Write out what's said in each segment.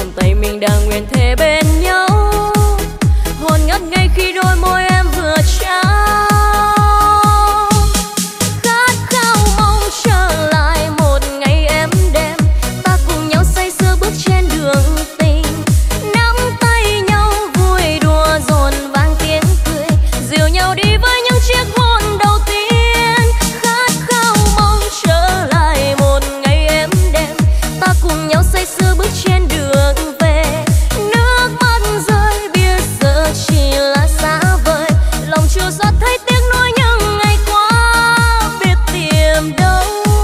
vòng tay mình đang nguyện thề bên nhau. Hồn ngất ngây khi đôi môi em vừa trao. Khát khao mong trở lại một ngày em đêm, ta cùng nhau say sưa bước trên đường tình. Nắm tay nhau vui đùa dồn vang tiếng cười, dìu nhau đi với những chiếc hôn đầu tiên. Khát khao mong trở lại một ngày em đêm, ta cùng nhau say sưa bước trên đường về. Nước mắt rơi biết giờ chỉ là xa vời, lòng chua xót thấy tiếc nuối những ngày qua biết tìm đâu.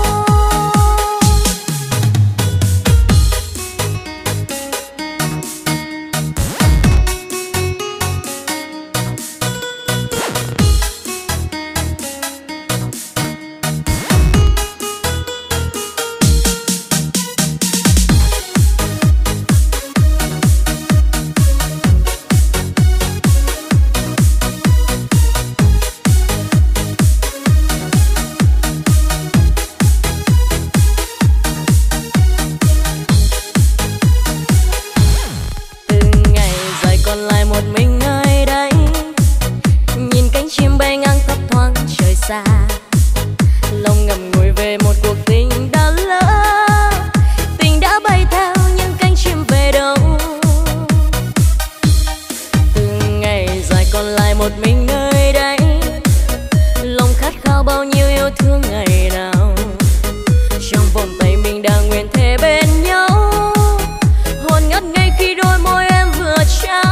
Lòng ngậm ngùi về một cuộc tình đã lỡ, tình đã bay theo những cánh chim về đâu. Từng ngày dài còn lại một mình nơi đây, lòng khát khao bao nhiêu yêu thương ngày nào. Trong vòng tay mình đang nguyện thề bên nhau, hồn ngất ngây khi đôi môi em vừa trao.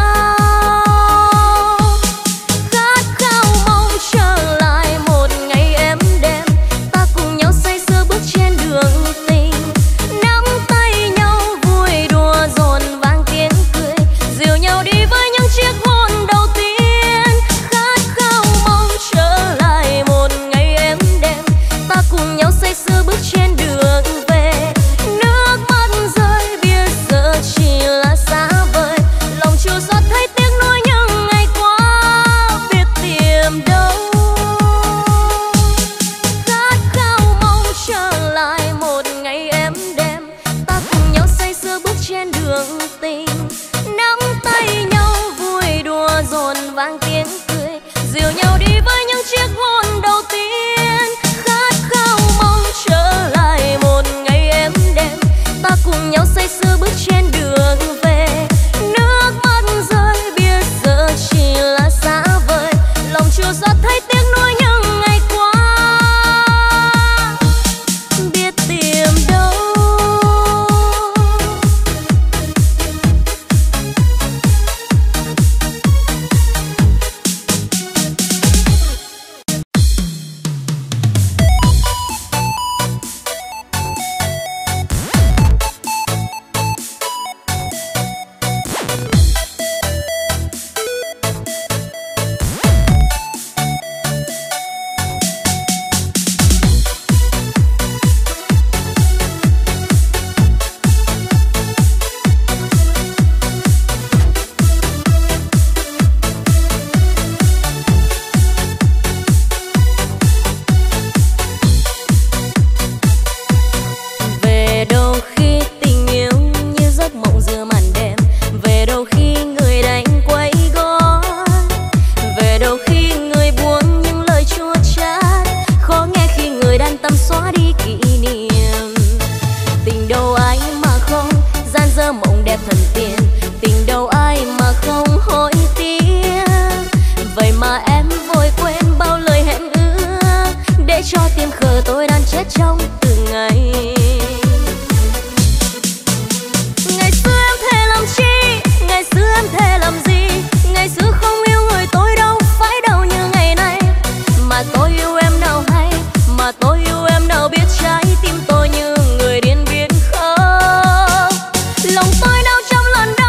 Lòng tôi đau trong lần đau.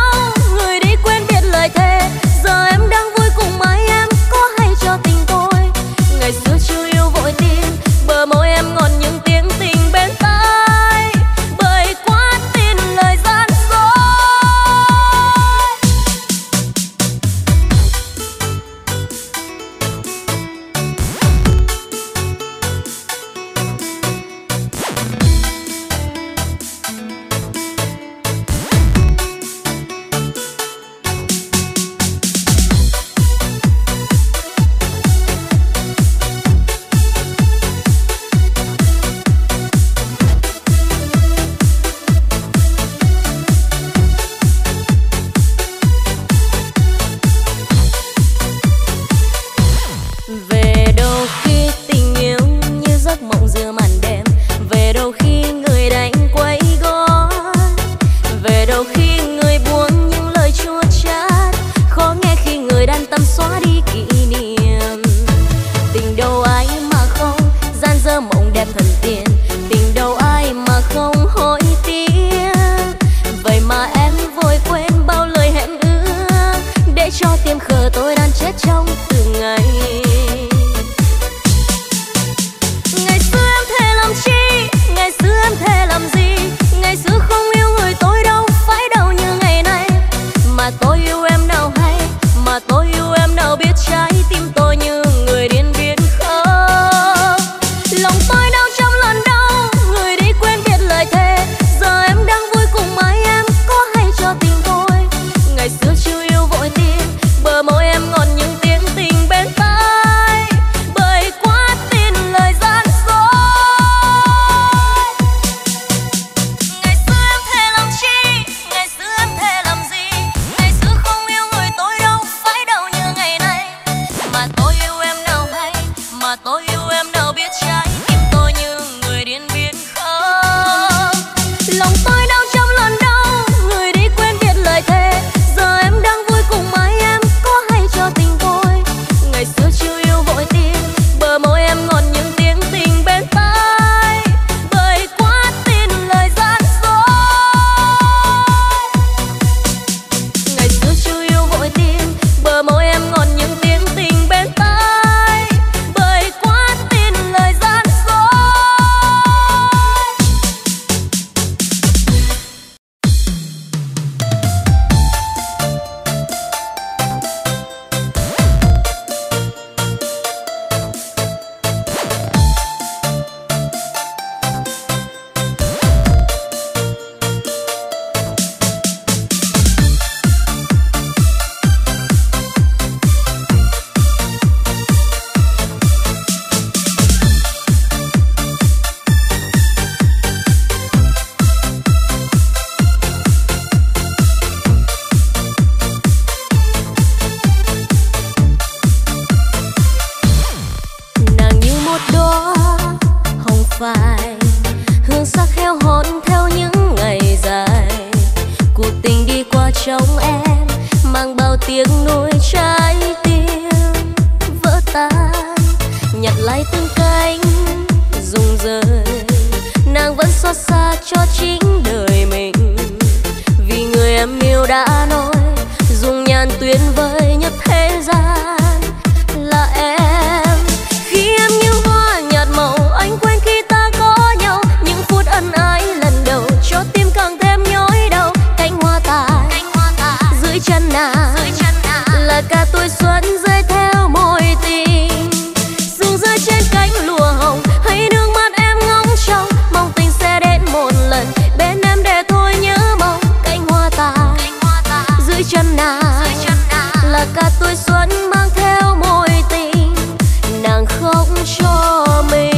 trong em, mang bao tiếng nuối trái tim vỡ tan. Nhặt lại từng cánh rụng rời, nàng vẫn xót xa cho chính đời mình, vì người em yêu đã nói dùng nhàn tuyệt vời nhất thế gian là em. Khi em như hoa nhạt màu, anh quên khi ta có nhau, những phút ân ái lần đầu cho tim càng thêm nhói đau. Cánh hoa tàn dưới chân nàng là cả tuổi xuân rơi theo môi tình, sương rơi trên cánh lụa hồng, hay nước mắt em ngóng trông, mong tình sẽ đến một lần bên em để thôi nhớ mong. Cánh hoa tàn dưới chân nàng là cả tuổi xuân mang theo môi tình, nàng khóc cho mình.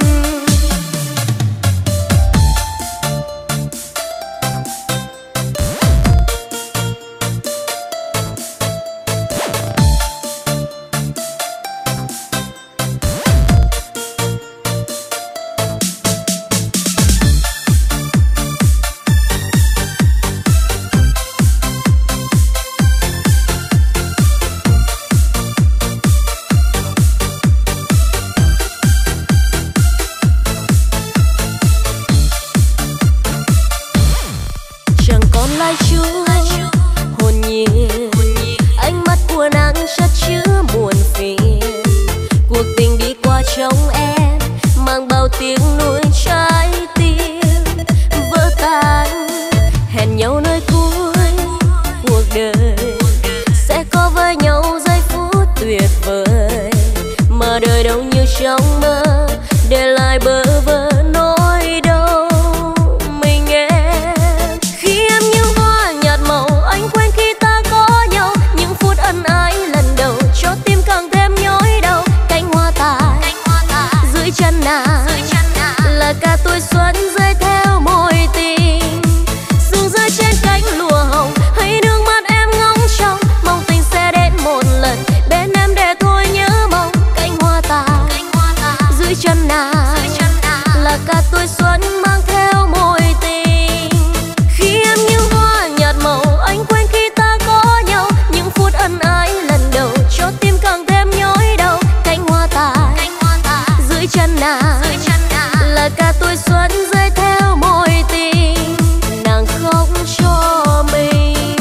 Trong em mang bao tiếng nuối trái tim vỡ tan. Hẹn nhau nơi cuối cuộc đời, sẽ có với nhau giây phút tuyệt vời, mà đời đâu như trong mơ, để lại bơ vơ nỗi đau mình em. Khi em như hoa nhạt màu, anh quên khi ta có nhau, những phút ân ái lần đầu cho tim càng thêm nhói đau. Cánh hoa tàn dưới chân nàng là cả tuổi xuân rơi theo môi tình, sương rơi trên cánh lụa hồng, hay nước mắt em ngóng trông, mong tình sẽ đến một lần bên em để thôi nhớ mong. Cánh hoa tàn dưới chân nàng là cả tuổi xuân mang theo môi tình. Khi em như hoa nhạt màu, anh quên khi ta có nhau, những phút ân ái lần đầu cho tim càng thêm nhói đau. Cánh hoa tàn dưới chân nàng là cả tuổi xuân rơi theo môi tình, nàng khóc cho mình.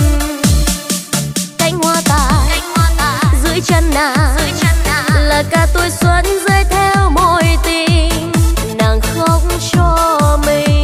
Cánh hoa tàn dưới chân nàng là cả tuổi xuân rơi theo môi tình, nàng khóc cho mình.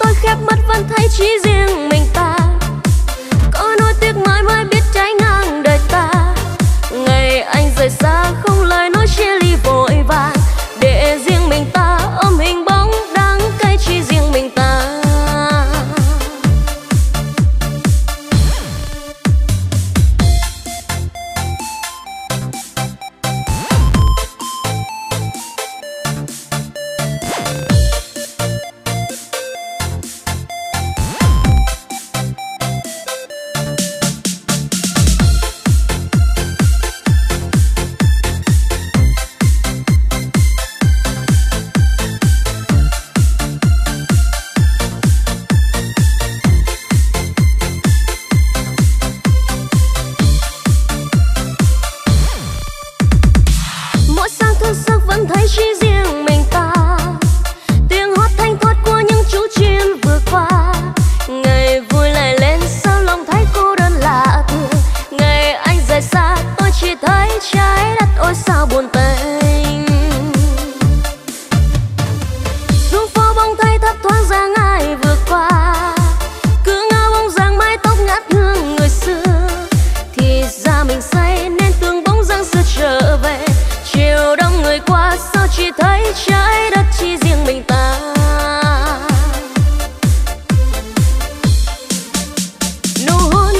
chỉ riêng mình ta. Có nỗi tiếc mãi mãi biết trái ngang đời.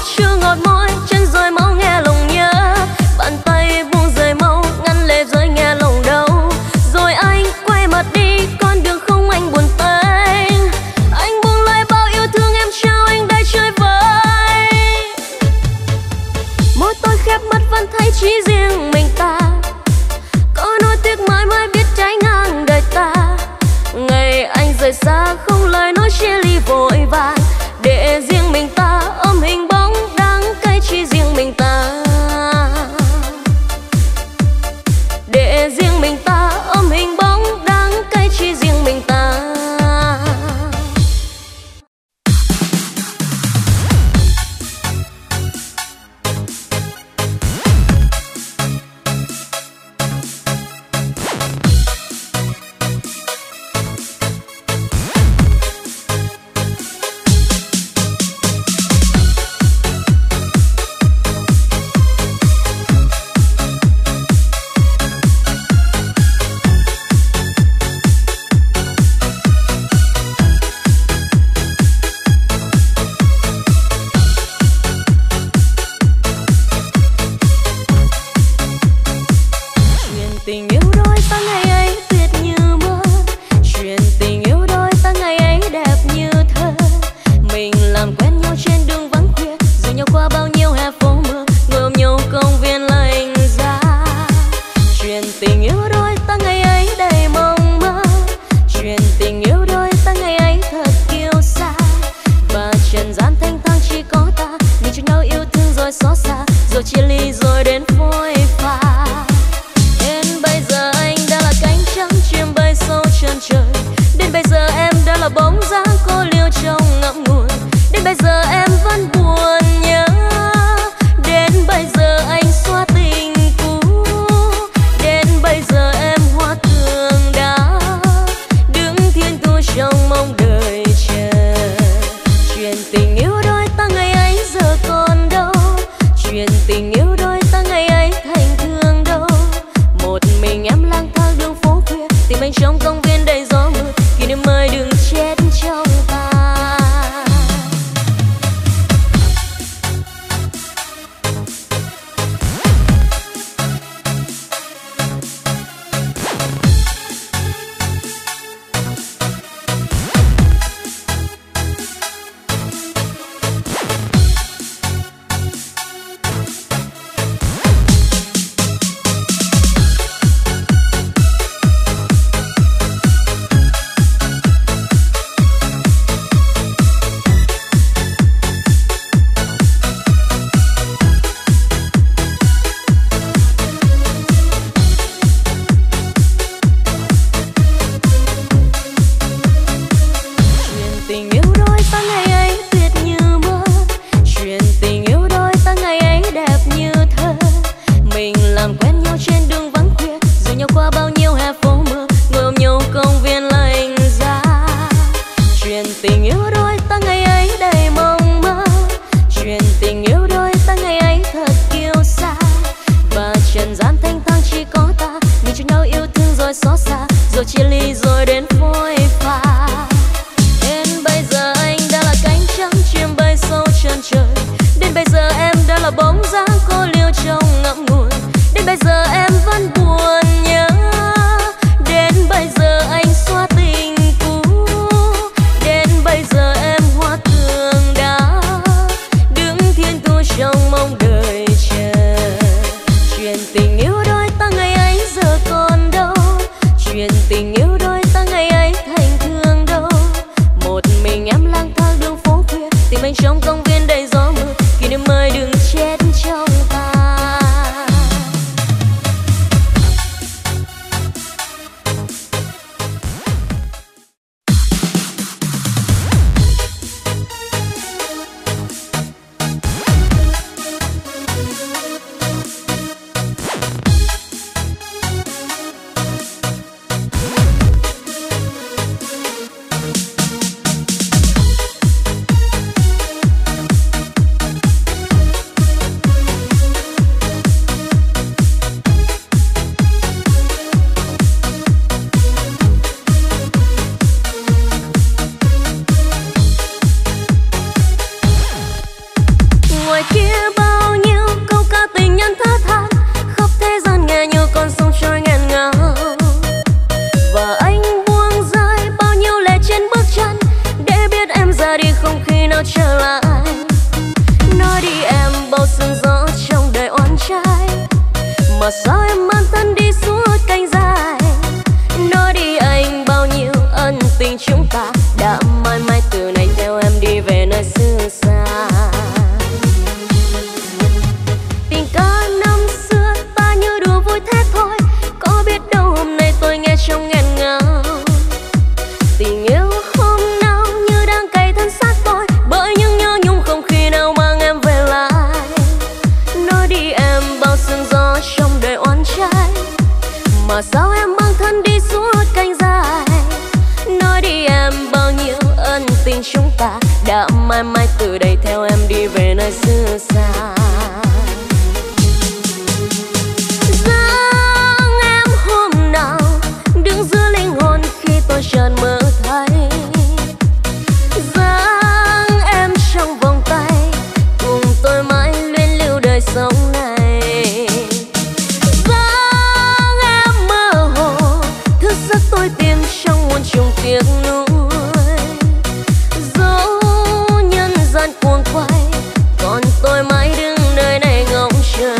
chưa ngọt môi, chân rơi máu nghe lòng nhớ. Bàn tay buông rời mau, ngăn lệ rơi nghe lòng đau. Rồi anh quay mặt đi, con đường không anh buồn tênh. Anh buông lời bao yêu thương em trao anh đây chơi vơi. Môi tôi khép mắt vẫn thấy chỉ riêng mình ta. Có nỗi tiếc mãi mới biết trái ngang đời ta. Ngày anh rời xa không lời nói chia ly vội vàng. Để riêng mình ta ôm hình bóng đắng cay chỉ riêng mình ta. Để riêng mình ta ôm hình bóng đắng cay chỉ riêng mình ta. nào trở lại. Nói đi em bao sương gió trong đời oan trái, mà sao em mang thân đi suốt cánh dài. Nói đi anh bao nhiêu ân tình chúng ta đã mãi mãi từ nay theo em đi về nơi xứ xa. Tình ca năm xưa ta như đùa vui thế thôi, có biết đâu hôm nay tôi nghe trong nghẹn ngào. Tình yêu hôm nào như đang cày thân xác tôi, bởi những nhớ nhung không khi nào mang em về lại. Nói đi em bao sương gió trong đời oan trái, mà sao em mang thân đi suốt cánh dài. Nói đi em bao nhiêu ân tình chúng ta đã mãi mãi từ đây theo em đi về nơi xứ xa. Dáng em hôm nào đứng giữa linh hồn khi tôi chợt mơ thấy. Dáng em trong vòng tay cùng tôi mãi luyến lưu đời sống này. Dáng em mơ hồ thức giấc tôi tìm trong muôn trùng tiếc nuối. Dẫu nhân gian cuồng quay còn tôi mãi đứng nơi này ngóng chờ.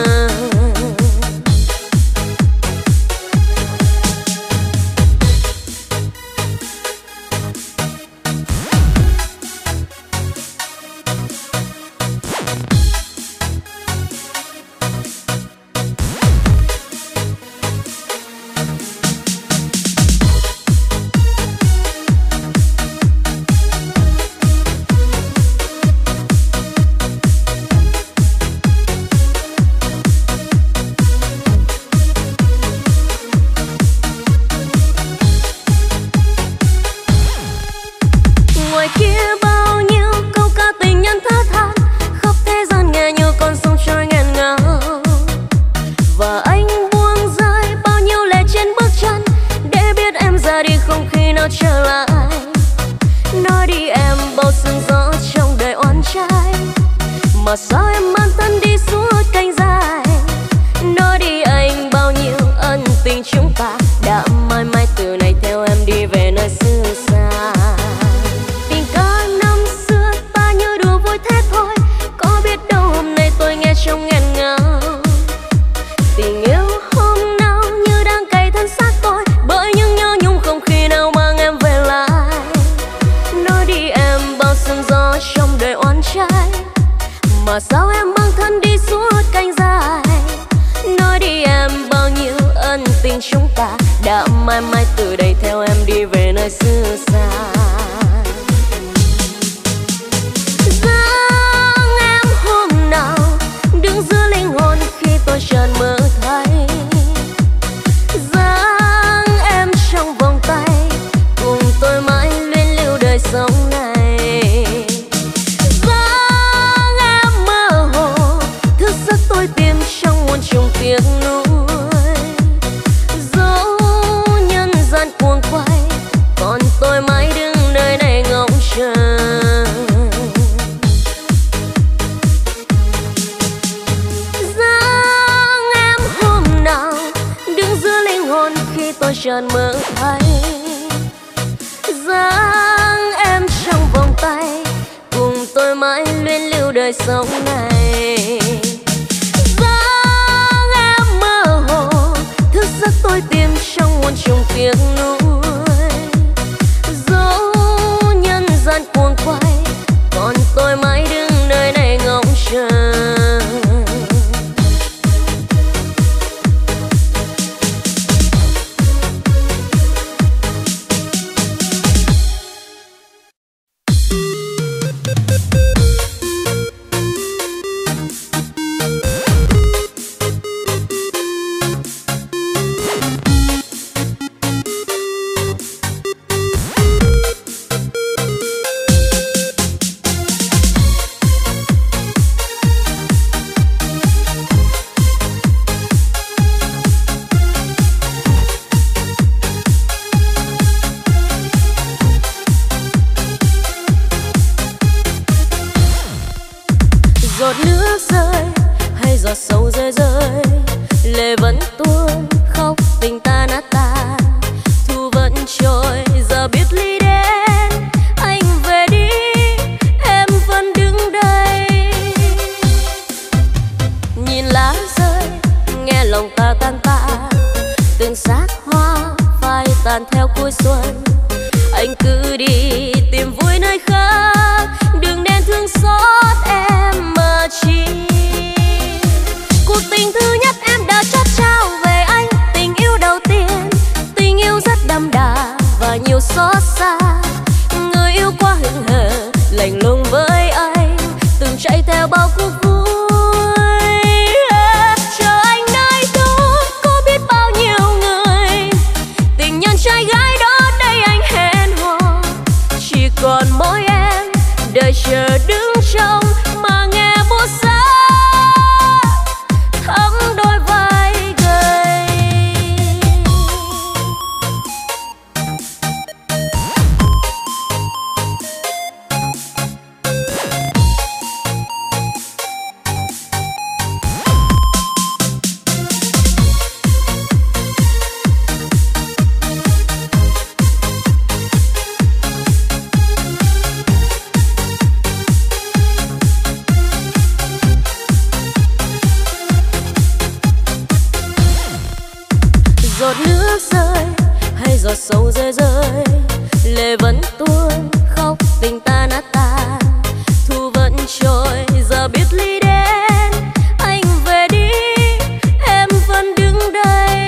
Ngoài kia bao nhiêu câu ca tình nhân thở than, khắp thế gian nghe như con sông trôi nghẹn ngào. Và anh buông rơi bao nhiêu lệ trên bước chân, để biết em ra đi không khi nào trở lại. Nói đi em bao sương gió trong đời oan trái, mà sao em mang thân đi suốt cánh dài. Nói đi anh bao nhiêu ân tình chúng ta đã mãi mãi từ nay theo em đi về nơi xứ xa. Tình ca năm xưa ta như đùa vui thế thôi, có biết đâu hôm nay tôi nghe trong nghẹn ngào. Tình yêu hôm nào như đang cày thân xác tôi, bởi những nhớ nhung không khi nào mang em về lại. Nói đi em bao sương gió trong đời oan trái, mà sao em mang thân đi suốt cánh dài. Nói đi em bao nhiêu ân tình chúng ta đã mãi mãi từ đây theo em đi về nơi xứ xa. Dáng em hôm nào đứng giữa linh hồn khi tôi chợt mơ thấy. Dáng em trong vòng tay cùng tôi mãi luyến lưu đời sống này. Dáng em mơ hồ thức giấc tôi tìm trong muôn trùng tiếc nuối. Dẫu nhân gian cuồng quay còn tôi mãi đứng nơi này ngóng chờ. Dáng em hôm nào đứng giữa linh hồn khi tôi chợt mơ thấy. Dáng em trong vòng tay cùng tôi mãi luyến lưu đời sống này. Dáng em mơ hồ thức giấc tôi tìm trong muôn trùng tiếc nuối. Dẫu nhân gian cuồng quay còn tôi mãi đứng nơi này ngóng chờ. Giọt nước rơi hay giọt sâu rơi rơi, lệ vẫn tuôn khóc tình ta nát tan. Thu vẫn trôi giờ biết ly đến, anh về đi em chờ đứng trông mà nghe buốt giá thấm đôi vai gầy. Giọt nước rơi hay giọt sầu rơi rơi, lệ vẫn tuôn khóc tình ta nát tan. Thu vẫn trôi giờ biết ly đến, anh về đi em vẫn đứng đây.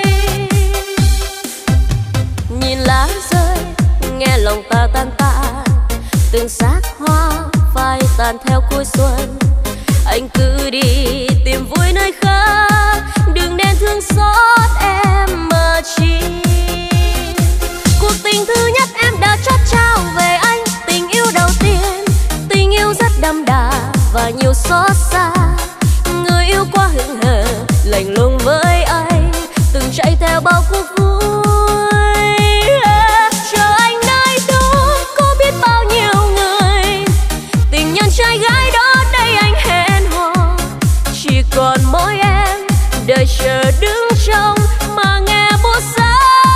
Nhìn lá rơi nghe lòng ta tan tan, từng xác hoa phai tàn theo cuối xuân. Anh cứ đi tìm vui nơi khác, đừng nên thương xót em mà chi. Cuộc tình thứ nhất em đã chót trao về anh, tình yêu đầu tiên, tình yêu rất đậm đà và nhiều xót xa. Người yêu quá hững hờ lạnh lùng với anh, từng chạy theo bao cuộc vui. Chờ anh nơi đó có biết bao nhiêu người, tình nhân trai gái đó đây anh hẹn hò. Chỉ còn mỗi em đời chờ đứng trông mà nghe buốt giá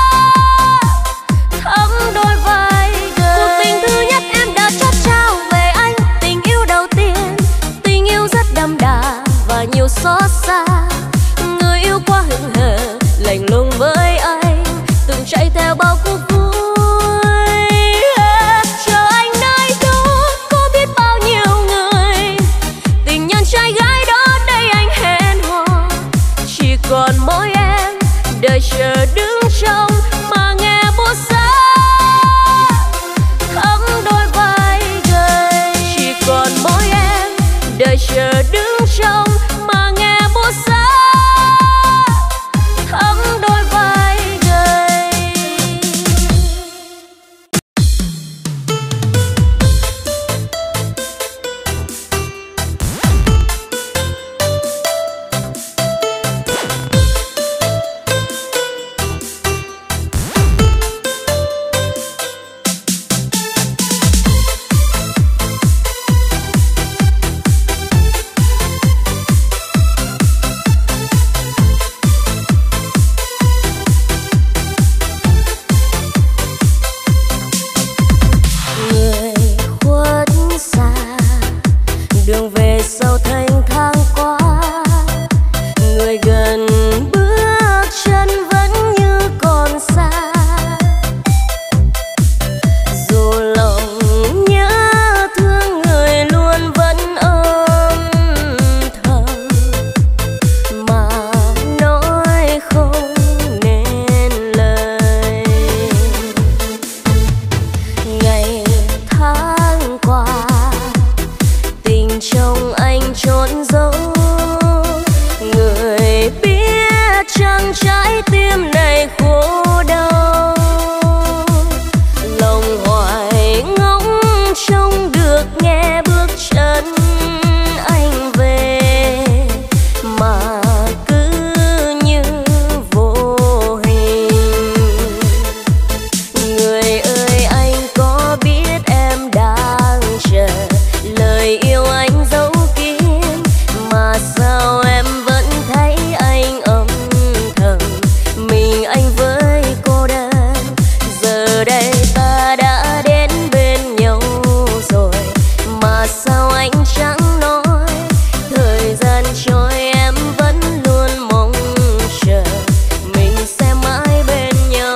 thấm đôi vai gầy. Cuộc tình thứ nhất em đã chót trao về anh, tình yêu đầu tiên, tình yêu rất đậm đà và nhiều xót xa. Người yêu quá hững hờ lạnh lùng với anh, từng chạy theo bao cuộc vui. Chờ anh nơi đó có biết bao nhiêu người, tình nhân trai gái đó đây anh hẹn hò. Chỉ còn mỗi em đời chờ đứng trông mà nghe buốt giá thấm đôi vai gầy. Chỉ còn mỗi em đời chờ đứng trông mà nghe buốt giá thấm đôi vai gầy. Người khuất xa đường về sau thanh thang qua, người gần bước chân vẫn như còn xa. Dù lòng nhớ thương người luôn vẫn âm thầm, mà nói không nên lời. Ngày tháng qua tình trong anh trốn giấu, người biết chăng trái tim này khổ đau. Lòng hoài ngóng trông được nghe bước chân anh về, mà cứ như vô hình. Người ơi anh có biết em đang chờ lời yêu anh giấu kín, mà sao em vẫn thấy anh âm thầm mình anh với cô đơn. Giờ đây ta đã đến bên nhau rồi mà sao anh chẳng nói. Thời gian trôi em vẫn luôn mong chờ mình sẽ mãi bên nhau.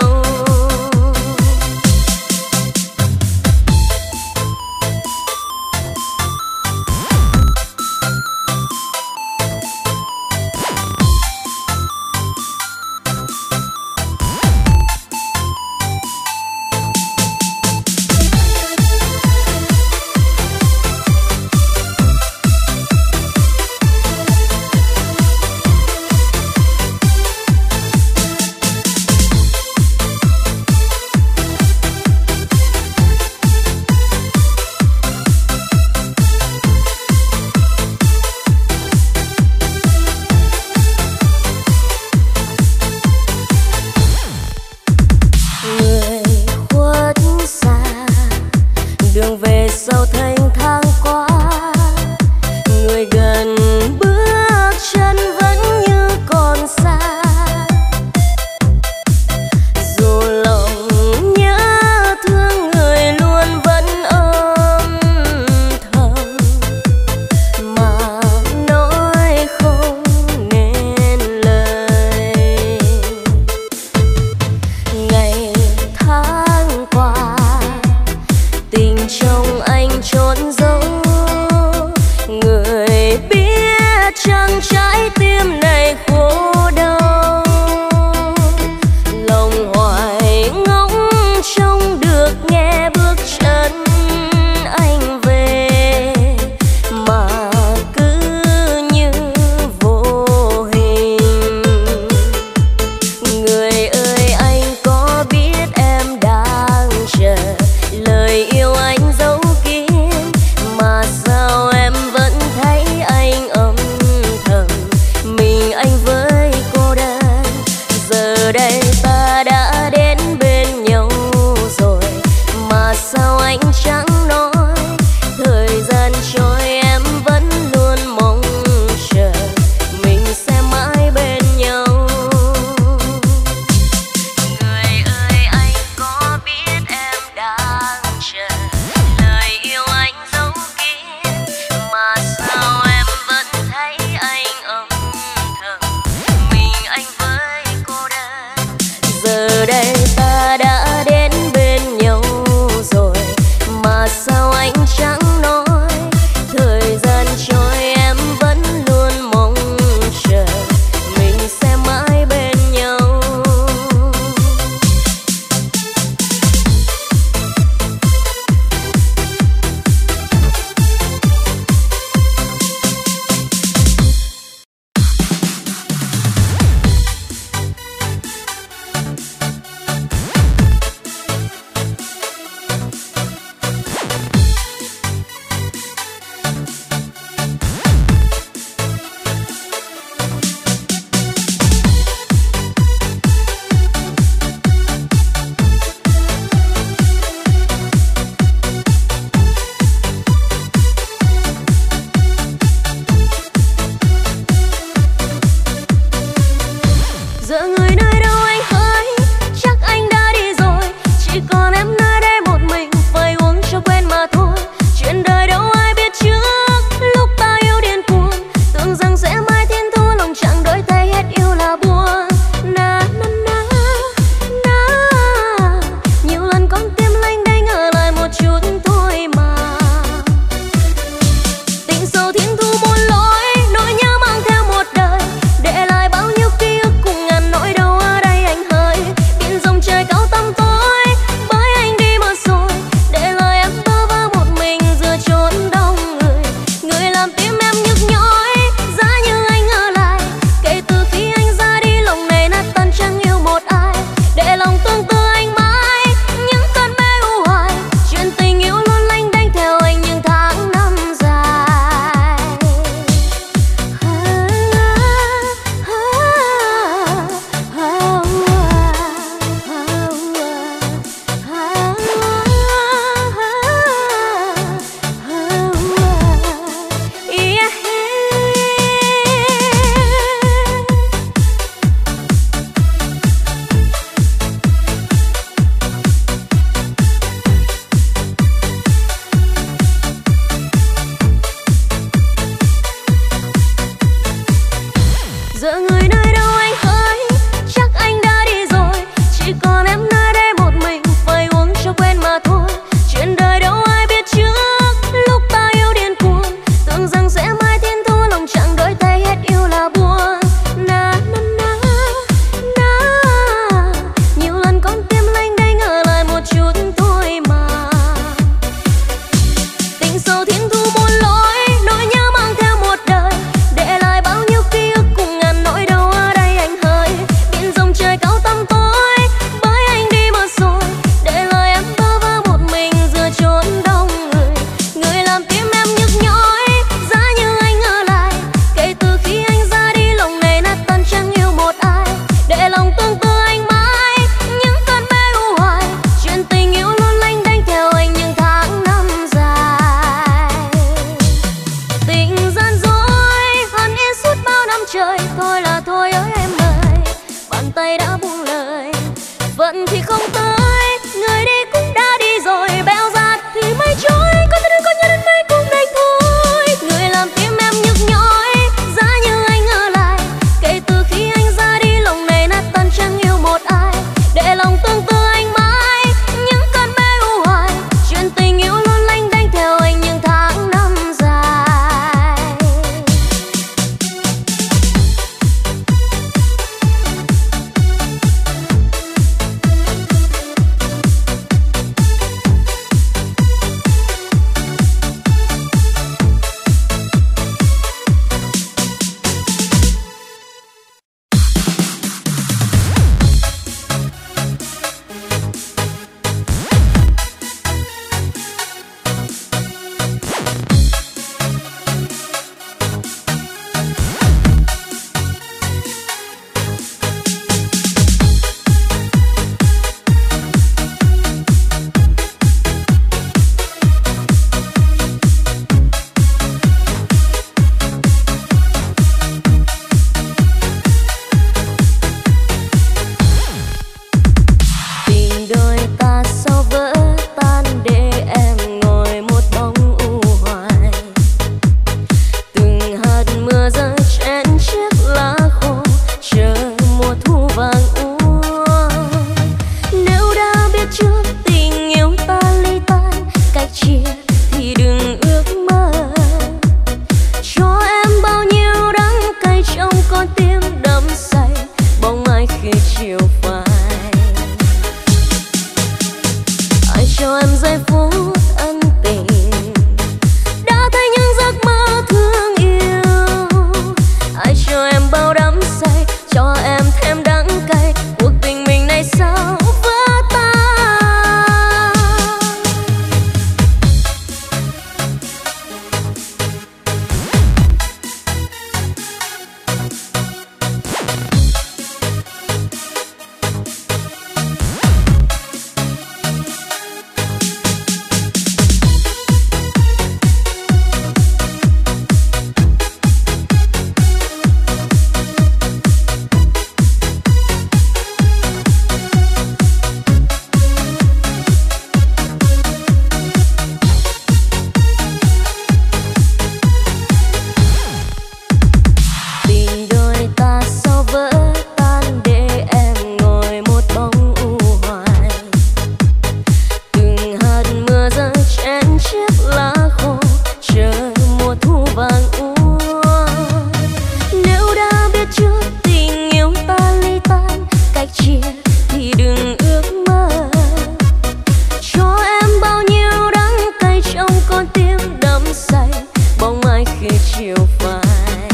khi chiều phai.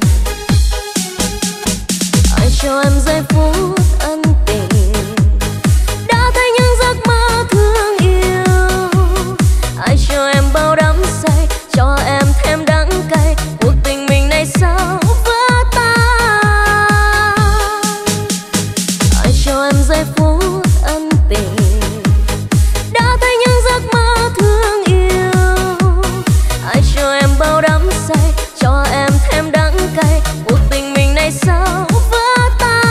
Ai cho em giây phút ân tình, đã thấy những giấc mơ thương yêu. Ai cho em bao đắm say, cho em thêm đắng cay, cuộc tình mình này sao vỡ tan. Ai cho em giây phút ân tình, đã thấy những giấc mơ thương yêu. Ai cho em bao đắm say, cho em thêm đắng cay, cuộc tình mình này sao vỡ tan.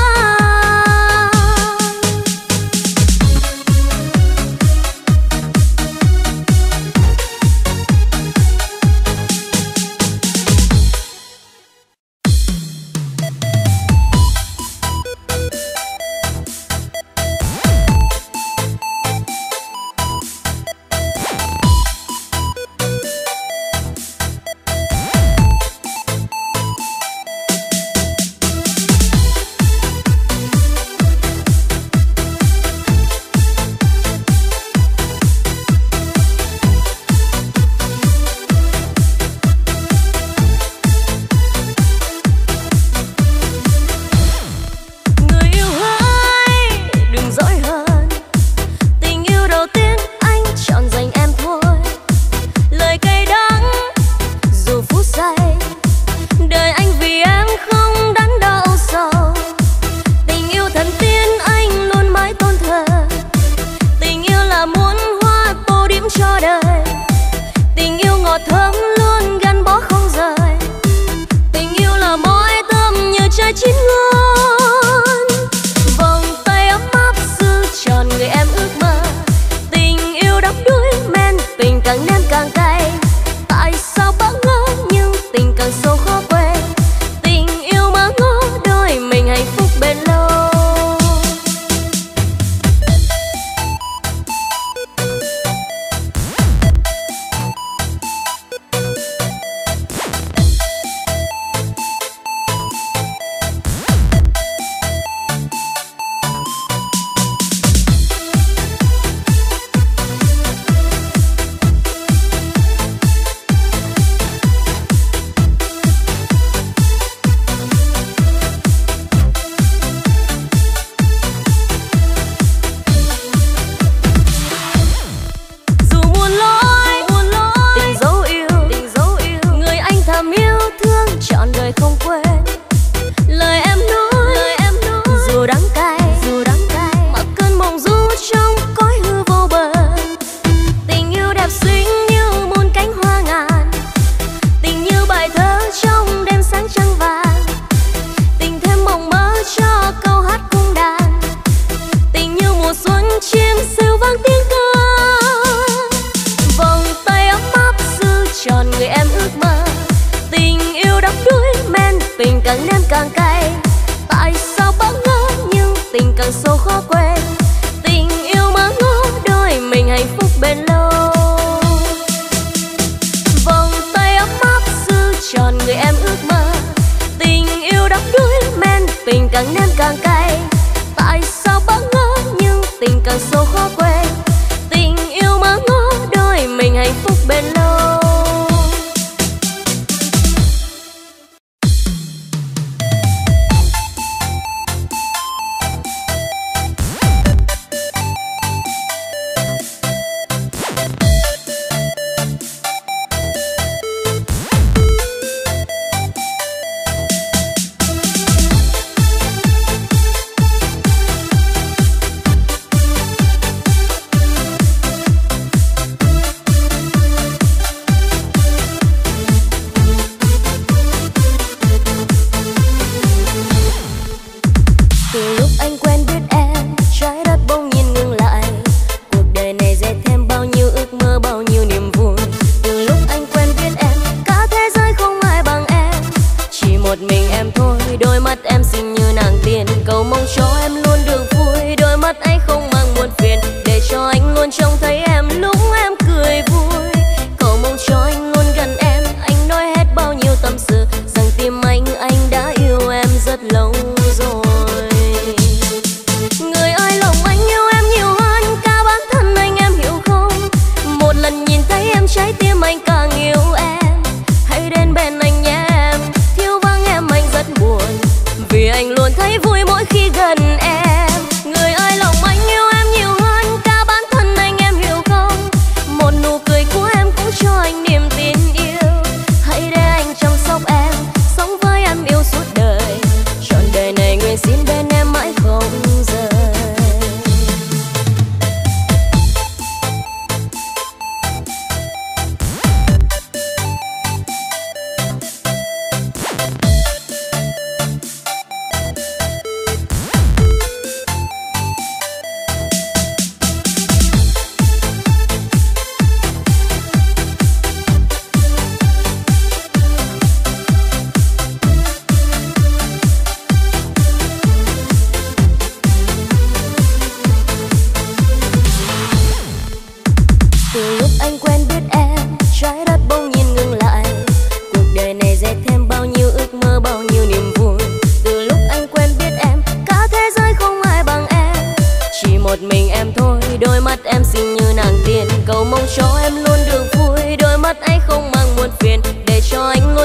Chín ngon vòng tay ấm áp giữ tròn người em ước mơ. Tình yêu đắm đuối men tình càng nếm càng cay. Tại sao bỡ ngỡ nhưng tình càng sâu khó quên. Tình yêu mơ ngỡ đôi mình hạnh phúc bền lâu. Không quên lời em nói dù đắng cay mặc cơn mộng du trong cõi hư vô bờ. Tình yêu đẹp xinh như muôn cánh hoa ngàn, tình như bài thơ trong đêm sáng trăng vàng. Tình thêm mộng mơ cho câu hát cung đàn, tình như mùa xuân chim siêu vang tiếng ca. Vòng tay ấm áp giữ tròn người em ước mơ. Tình yêu đắm đuối men tình càng nếm càng cay. Tại sao bỡ ngỡ nhưng tình càng sâu khó quên. Tình yêu mơ ngỡ đôi mình hạnh phúc bền lâu. Vòng tay ấm áp giữ tròn người em ước mơ. Tình yêu đắm đuối men tình càng nếm càng cay. Tại sao bỡ ngỡ nhưng tình càng sâu khó quên. Tình yêu mơ ngỡ đôi mình hạnh phúc bền lâu.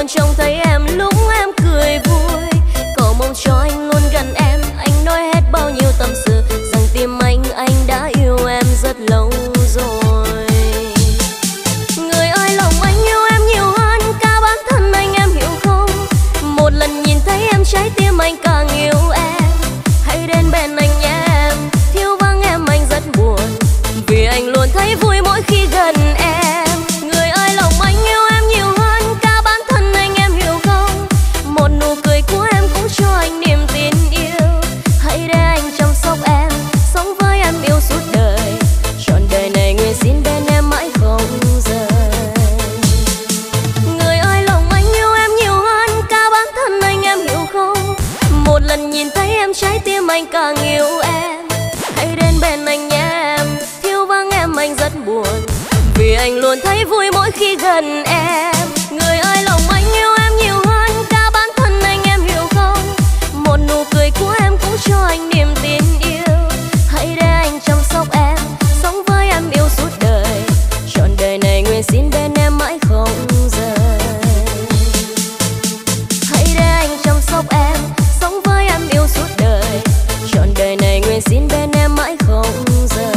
luôn trông thấy em lúc em cười vui. Cầu mong cho anh luôn gần em, anh nói hết bao nhiêu tâm sự, rằng tim anh đã yêu em rất lâu rồi. Người ơi, lòng anh yêu em nhiều hơn cả bản thân anh, em hiểu không? Một lần nhìn thấy em trái tim anh càng yêu em. Hãy đến bên anh nhé em, thiếu vắng em anh rất buồn, vì anh luôn thấy vui mỗi khi gần em. Người ơi, lòng anh yêu em nhiều hơn cả bản thân anh, em hiểu không? Một nụ cười của em cũng cho anh niềm tin yêu. Hãy để anh chăm sóc em, sống với em yêu suốt đời, trọn đời này nguyện xin bên em mãi không rời. Người ơi, lòng anh yêu em nhiều hơn cả bản thân anh, em hiểu không? Một lần nhìn thấy em trái tim anh càng yêu em. Hãy đến bên anh nhé em, thiếu vắng em anh rất buồn, vì anh luôn thấy vui mỗi khi gần em. Người ơi, lòng anh yêu em nhiều hơn cả bản thân anh, em hiểu không? Một nụ cười của em cũng cho anh niềm tin yêu. Hãy để anh chăm sóc em, sống với em yêu suốt đời, trọn đời này nguyện xin bên em mãi không rời. Hãy để anh chăm sóc em, sống với em yêu suốt đời, trọn đời này nguyện xin bên em mãi không rời.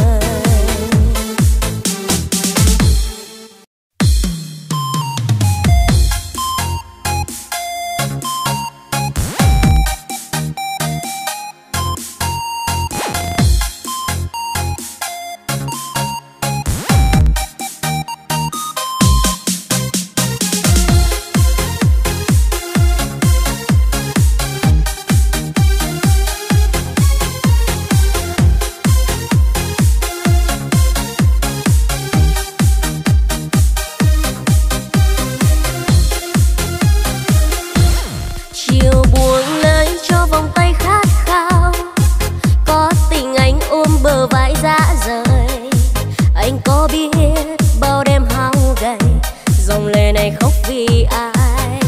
Chiều buông lời cho vòng tay khát khao, có tình anh ôm bờ vai dã rời. Anh có biết bao đêm hao gầy, dòng lệ này khóc vì ai?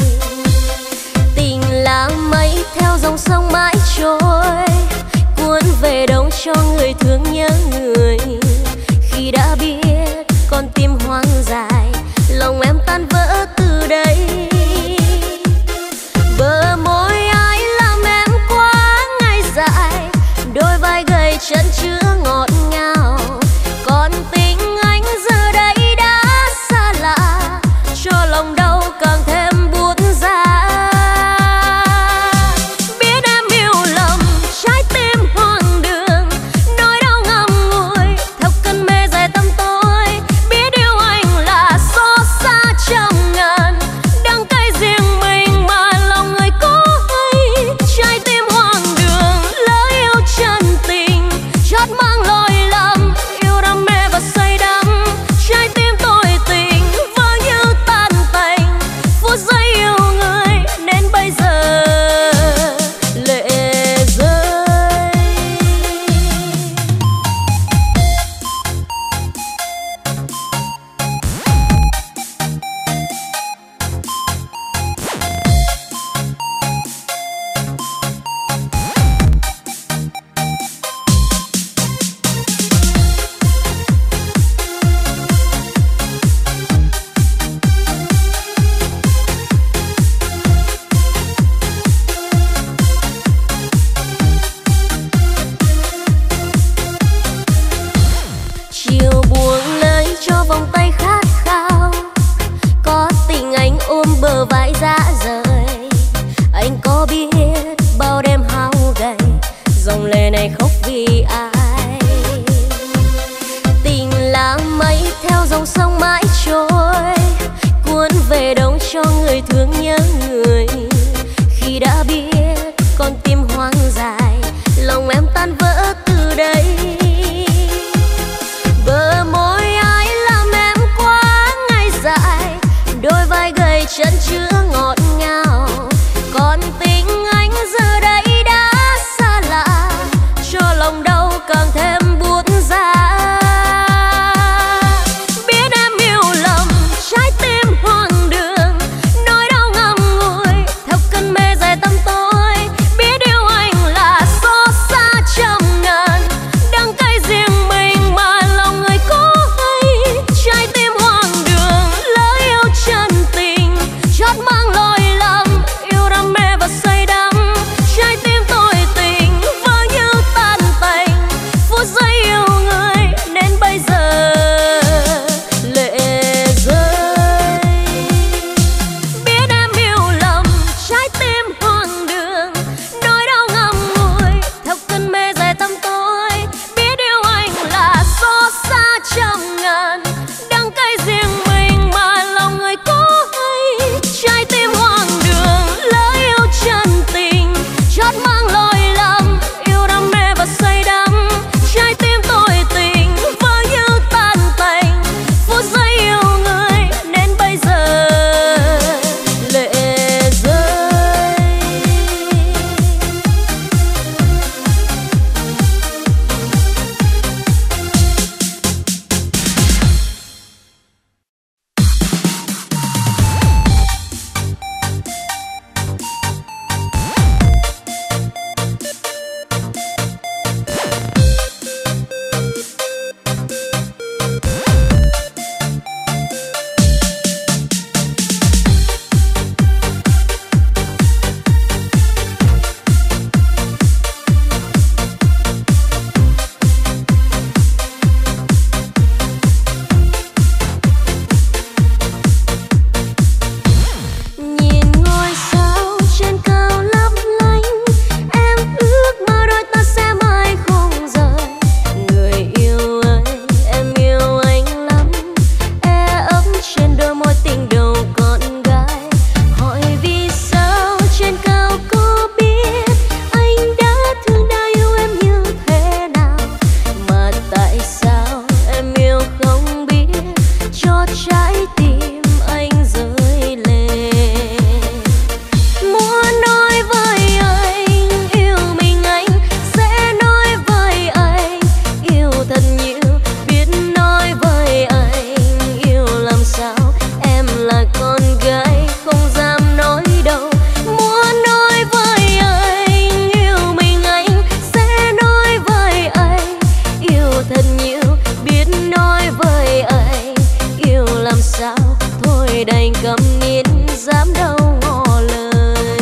Tình là mây theo dòng sông mãi trôi, cuốn về đâu cho người thương nhớ người. Khi đã biết con tim hoang dại, lòng em tan vỡ từ đây. Bờ môi ai làm em quá ngày dài, đôi vai gầy chân chứa ngọt ngào. Còn tình anh giờ đây đã xa lạ, cho lòng đau càng thêm buốt giá. Biết em yêu lầm, trái tim hoang đường, nỗi đau ngậm ngùi theo cơn mê dài tâm tối. Biết yêu anh là xót xa trăm ngàn, đắng cay riêng mình mà lòng người có hay. Trái tim hoang đường, lỡ yêu chân tình, chót mang lỗi lầm, yêu đam mê và say đắm. Trái tim tôi tình vỡ như tan tành, phút giây yêu người nên bây giờ lệ rơi. Chiều buông lời cho vòng tay khát khao, có tình anh ôm bờ vai dã rời. Anh có biết bao đêm hao gầy, dòng lệ này khóc vì ai? Tình là mây theo dòng sông mãi trôi, cuốn về đâu cho người thương nhớ người. Khi đã biết con tim hoang dại, lòng em tan vỡ từ đây. Bờ môi ai làm em quá ngày dài, đôi vai gầy chân chứa ngọt ngào. Còn tình anh giờ đây đã xa lạ, cho lòng đau càng thêm buốt giá. Biết em yêu lầm, trái tim hoang đường, nỗi đau ngậm ngùi theo cơn mê dài tâm tối. Biết yêu anh là xót xa trăm ngàn, đắng cay riêng mình mà lòng người có hay. Trái tim hoang đường, lỡ yêu chân tình, chót mang dám đâu ngỏ lời.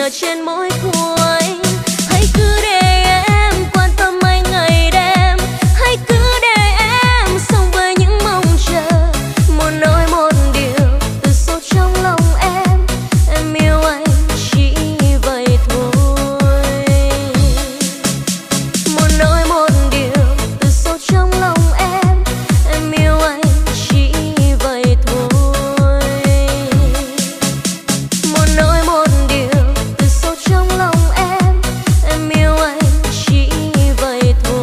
trên môi cuối. Hãy cứ để em quan tâm anh ngày đêm, hãy cứ để em sống với những mong chờ. Một nỗi một điều từ sâu trong lòng em yêu anh chỉ vậy thôi. Một nỗi một điều từ sâu trong lòng em yêu anh chỉ vậy thôi. Một nỗi một điều từ sâu trong lòng em yêu anh chỉ vậy thôi.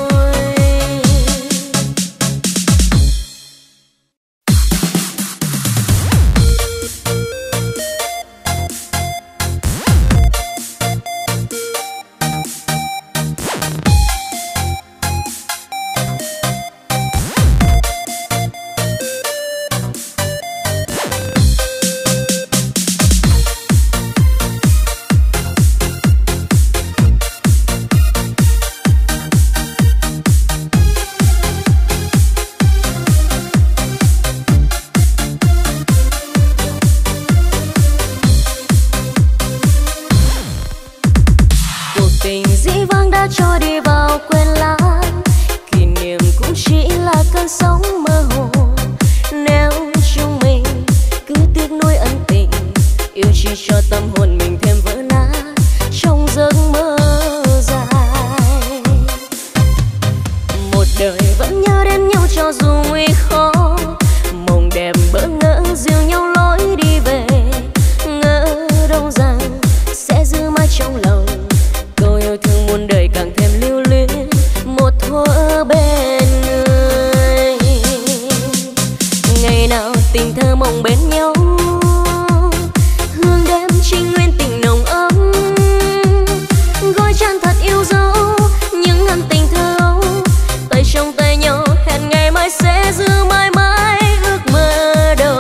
Cuộc tình dĩ vãng đã trôi đi vào quên lãng, kỷ niệm cũng chỉ là cơn sóng mơ hồ. Nếu chúng mình cứ tiếc nuối ân tình, yêu chỉ cho tâm hồn mình thêm vỡ nát trong giấc mơ dài. Một đời vẫn nhớ đến nhau cho dù nguy khó, mộng đẹp bỡ ngỡ dìu nhau lối đi về. Ngỡ đâu rằng sẽ giữ mãi trong lòng câu yêu thương muôn đời, càng thêm lưu luyến một thuở bên người. Ngày nào tình thơ mộng bên nhau, hương đêm trinh nguyên tình nồng ấm, gói chan thật yêu dấu những ân tình thơ ấu. Tay trong tay nhau hẹn ngày mai sẽ giữ mãi mãi ước mơ đầu.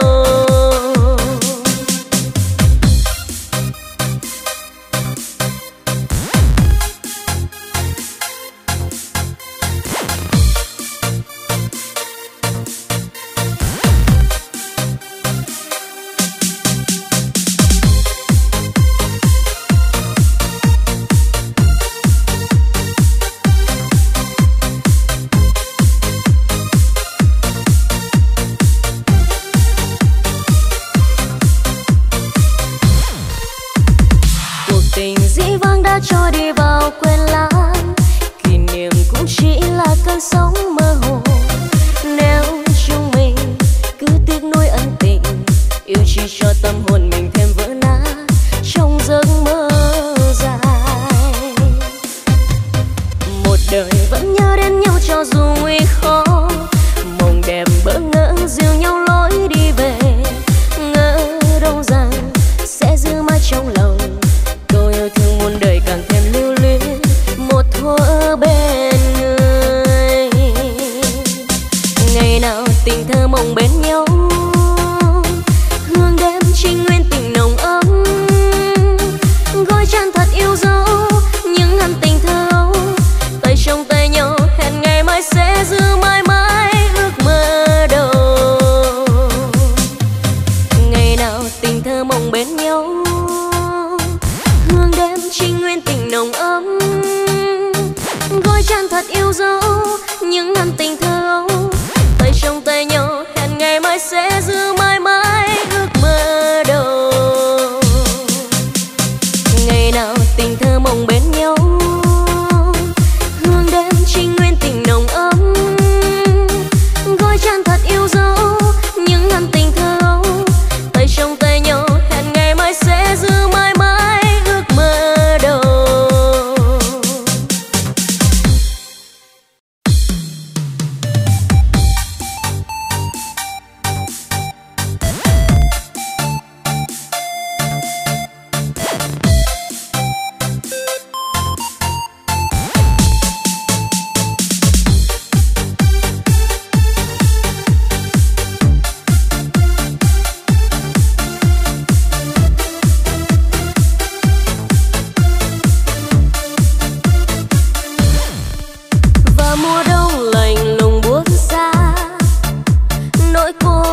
Cuộc tình dĩ vãng đã trôi đi vào quên lãng, kỷ niệm cũng chỉ là cơn sóng mơ hồ. Nếu chúng mình cứ tiếc nuối ân tình, yêu chỉ cho tâm hồn mình thêm vỡ nát trong giấc mơ dài. Một đời vẫn nhớ đến nhau cho dù nguy khó, mộng đẹp bỡ ngỡ dìu nhau lối đi về. Ngỡ đâu rằng sẽ giữ mãi trong lòng câu yêu thương muôn đời, càng thêm lưu luyến một thuở bên người. Ngày nào tình thơ mộng bên nhau, hương đêm trinh nguyên tình nồng ấm, gói chan thật yêu dấu những ân tình thơ ấu. Tay trong tay nhau hẹn ngày mai sẽ giữ mãi mãi ước mơ đầu. Ngày nào tình thơ mộng bên nhau, hương đêm trinh nguyên tình nồng ấm, gói chan thật yêu dấu những ân tình thơ ấu. Tay trong tay nhau hẹn ngày mai sẽ giữ mãi mãi ước mơ đầu. Ngày nào tình thơ mộng bên nhau, hương đêm trinh nguyên tình nồng ấm, gói chan thật yêu dấu những ân tình thơ ấu. Tay trong tay nhau hẹn ngày mai sẽ giữ mãi mãi ước mơ đầu.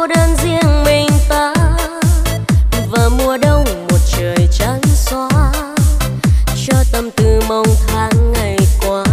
mùa đông một trời trắng xóa. tâm tư mong tháng ngày qua.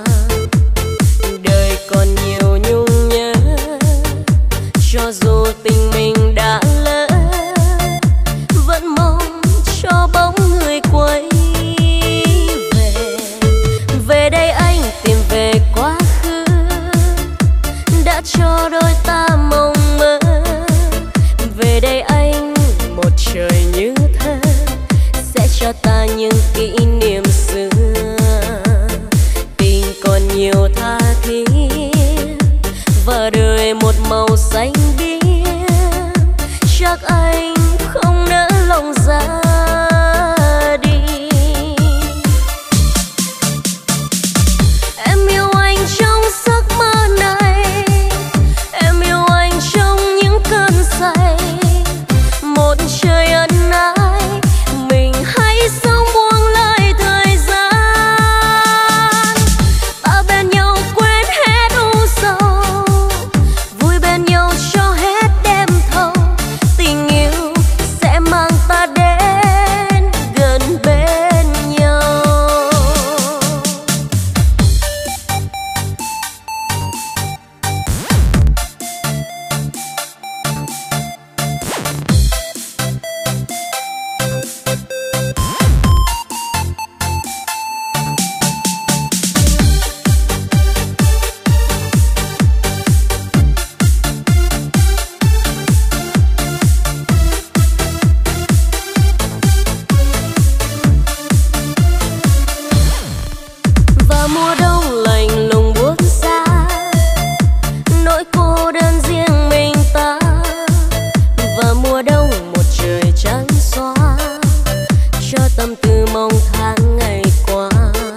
Đời còn nhiều nhung nhớ, cho dù tình mình đã lỡ, vẫn mong cho bóng người quay về. Về đây anh tìm về quá khứ, đã cho đôi ta mong mơ. Về đây anh một trời như thơ, sẽ cho ta những kỷ niệm xưa. Tình còn nhiều tha thiết, và đời một màu xanh biếc. Chắc anh không nỡ lòng ra đi. Em yêu anh trong giấc mơ này, em yêu anh trong những cơn say. Một trời ân ái, mình hãy sống buông lời thời gian. Ta bên nhau quên hết u sầu, vui bên nhau cho hết đêm thâu. Tình yêu sẽ mang ta đến gần bên nhau. Và mùa đông lạnh lùng buốt giá, nỗi cô đơn riêng mình ta. Và mùa đông một trời trắng xóa, cho tâm tư mong tháng ngày qua.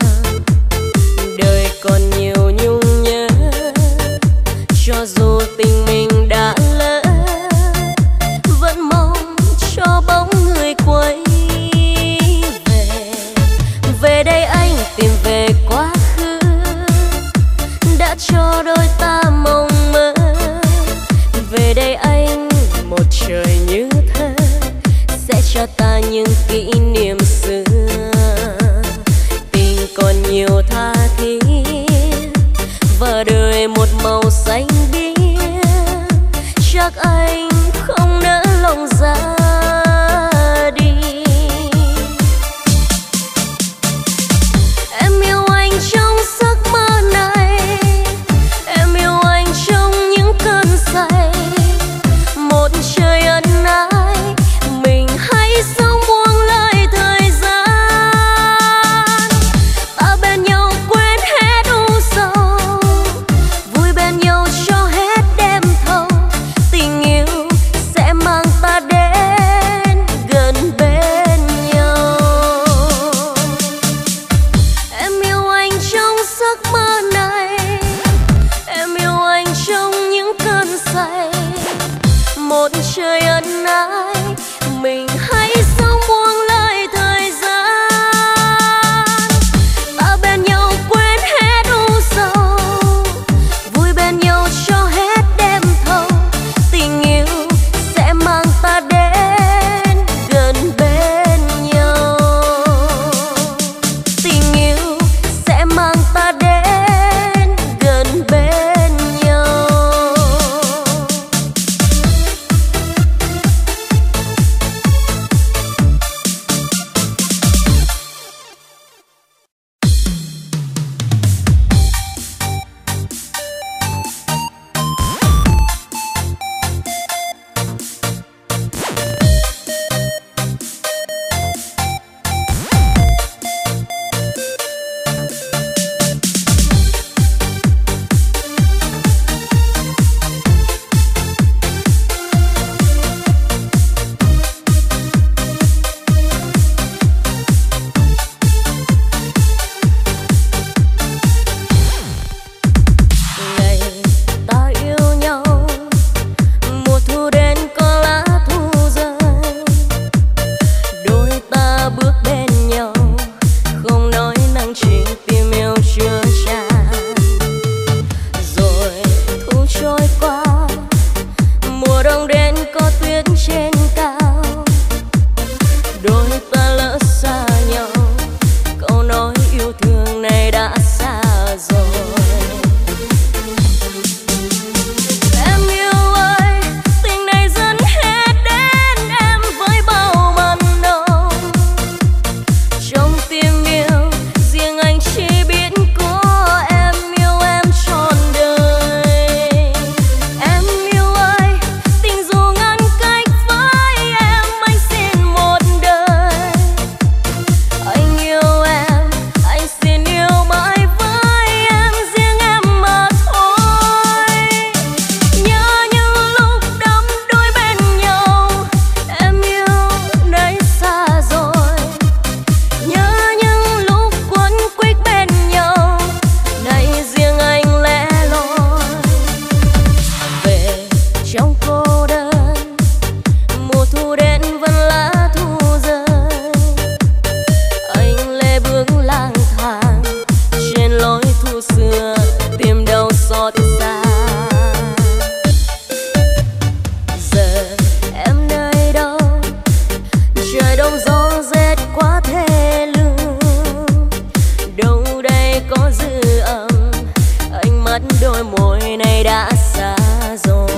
Đời còn nhiều nhung nhớ, cho dù tình mình đã lỡ, vẫn mong cho bóng người quay về. Về đây anh tìm về quá khứ, đã cho đôi ta mong mơ. Về đây anh một trời như thơ, sẽ cho ta những kỷ niệm xưa. Tình còn nhiều tha thiết, và đời một màu xanh biếc. Chắc anh không nỡ lòng ra đi. Em yêu anh trong giấc mơ này, em yêu anh trong những cơn say. Một trời ân ái, mình hãy sống buông lời đông gió rét quá thê lương, đâu đây có dư âm, ánh mắt đôi môi này đã xa rồi.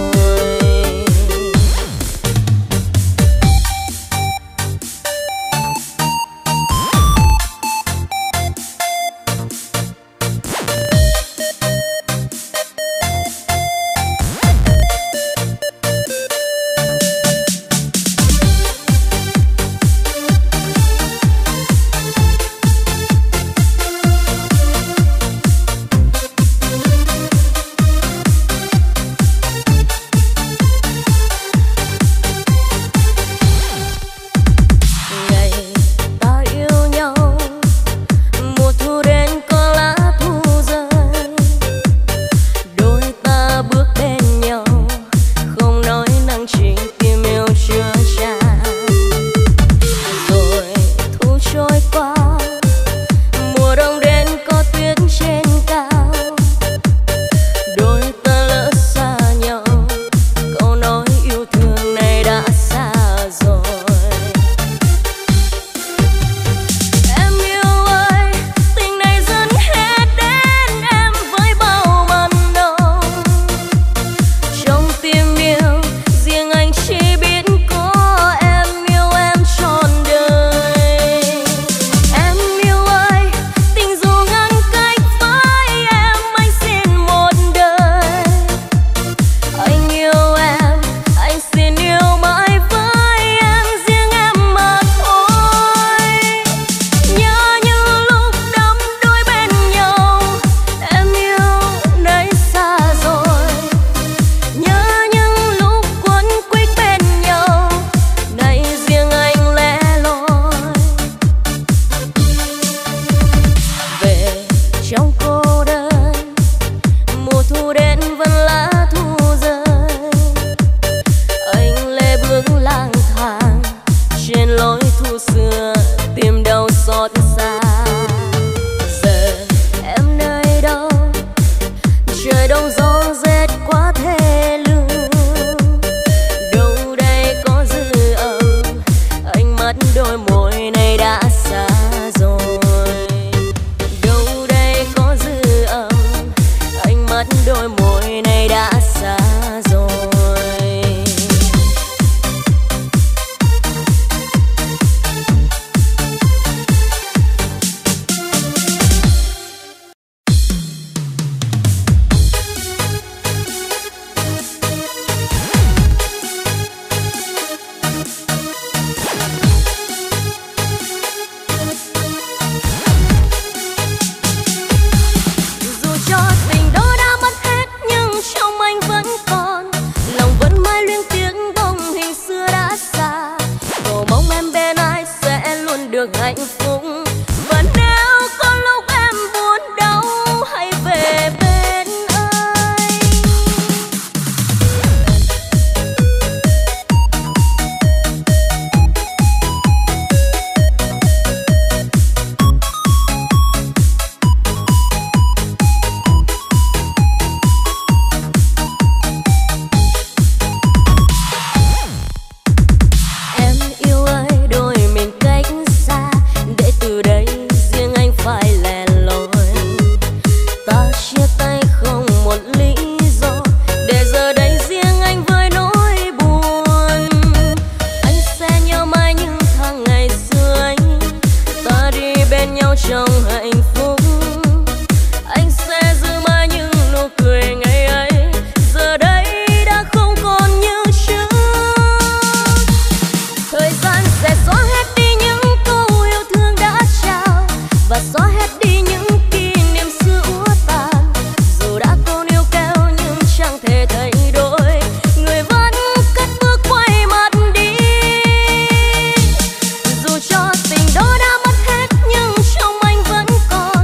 Tình đó đã mất hết nhưng trong anh vẫn còn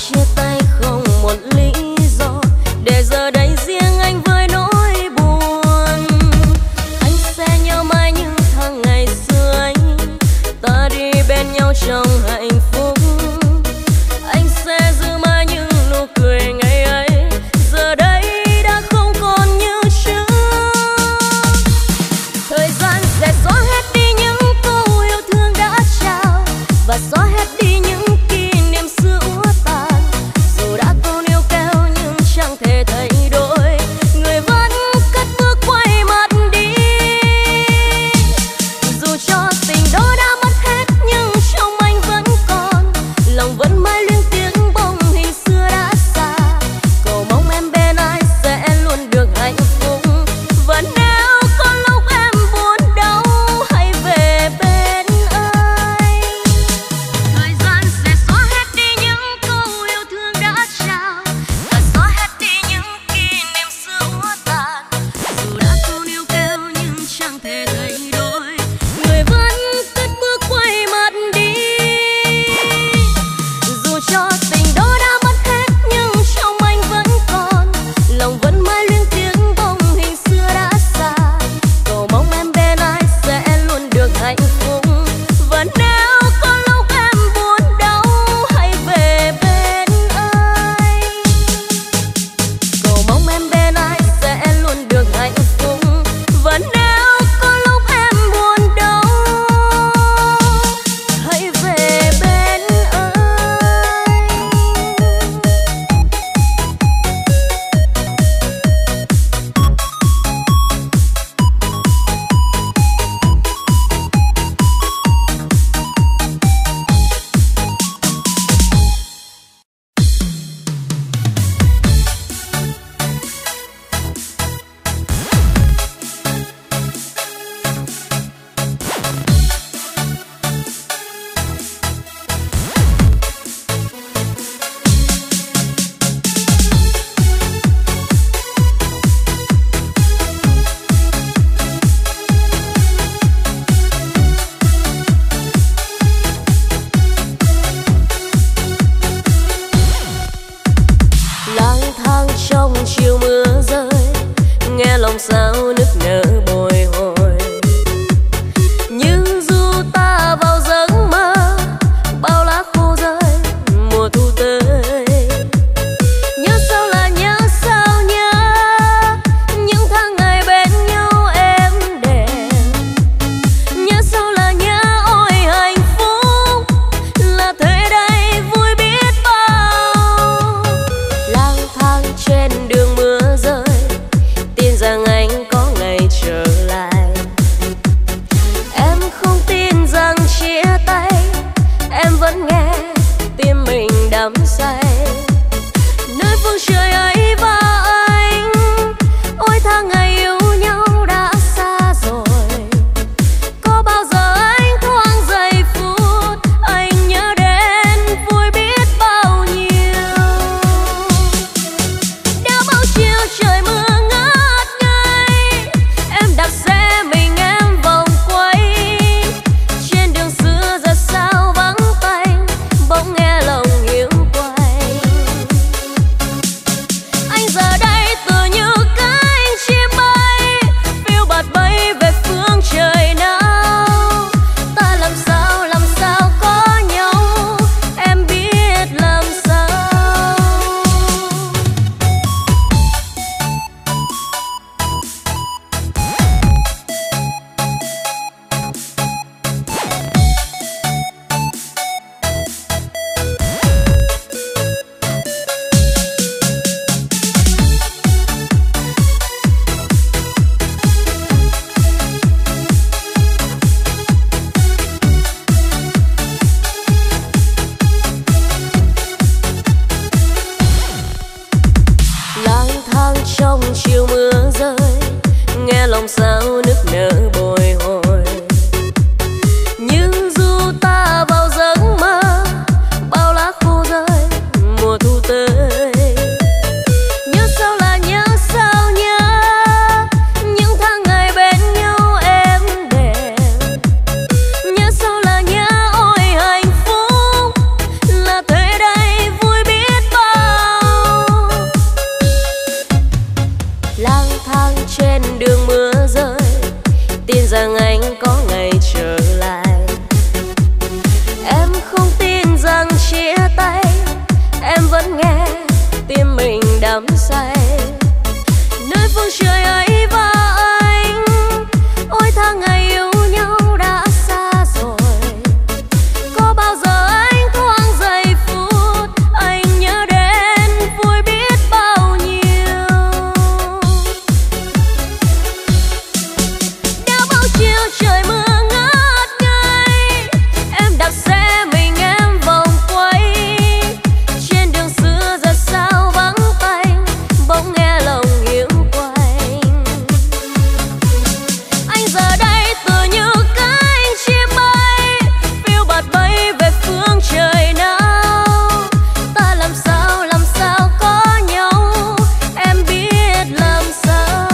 chia tay không một lý do, để giờ đây riêng anh với nỗi buồn. Anh sẽ nhớ mãi những tháng ngày xưa anh, ta đi bên nhau trong hạnh phúc. Anh sẽ giữ mãi những nụ cười ngày ấy, giờ đây đã không còn như trước. Thời gian sẽ xóa hết đi những câu yêu thương đã trao, và xóa hết đi những kỷ niệm xưa úa tàn. vẫn nghe tim mình đắm say. Nơi phương trời ấy và anh, ôi tháng ngày yêu nhau đã xa rồi. Có bao giờ anh thoáng giây phút anh nhớ đến vui biết bao nhiêu. Đã bao chiều trời mưa ngất ngây, em đạp xe mình em vòng quay. Trên đường xưa giờ sao vắng tanh, bỗng nghe lòng hiu quạnh. Anh giờ đây tựa như cánh chim bay, phiêu bạt bay về phương trời nào. Ta làm sao có nhau, em biết làm sao.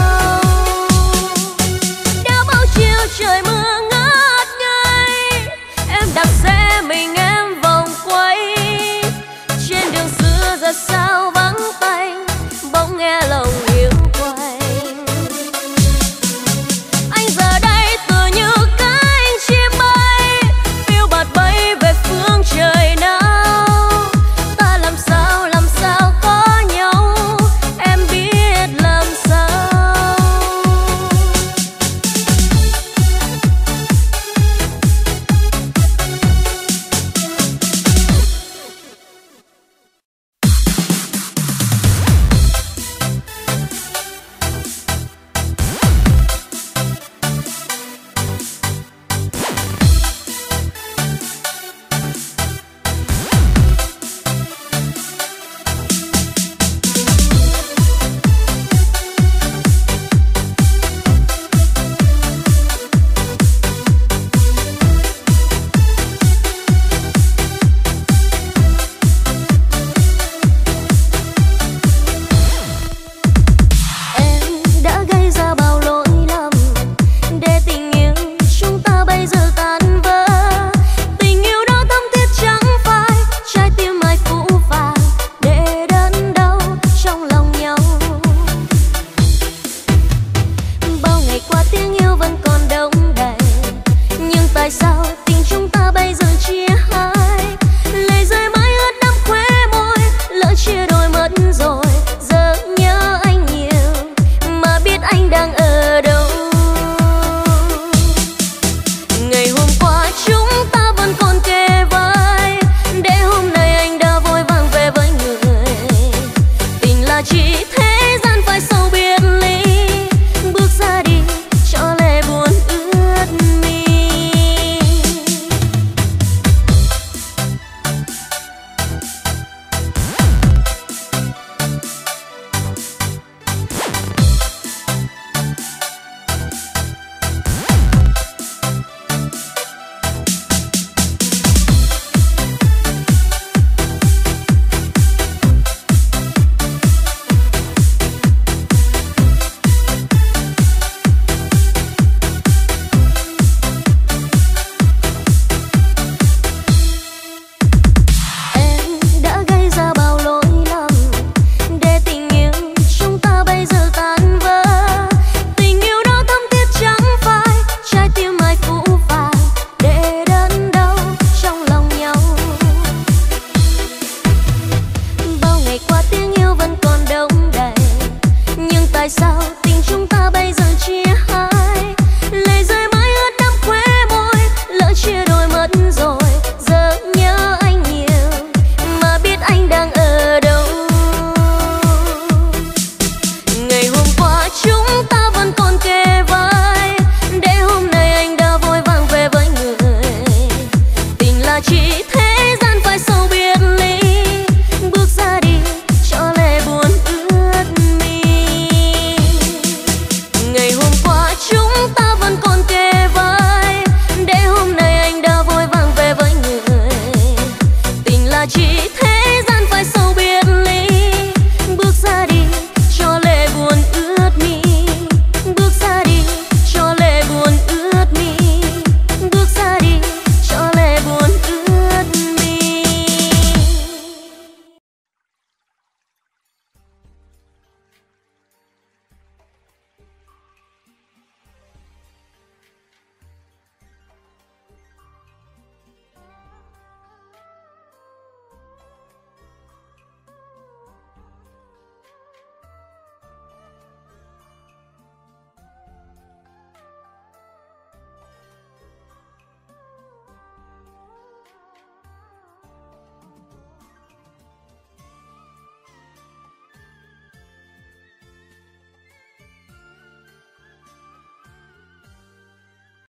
Đã bao chiều trời mưa ngất ngây, em đạp xe mình em vòng quay. Trên đường xưa giờ sao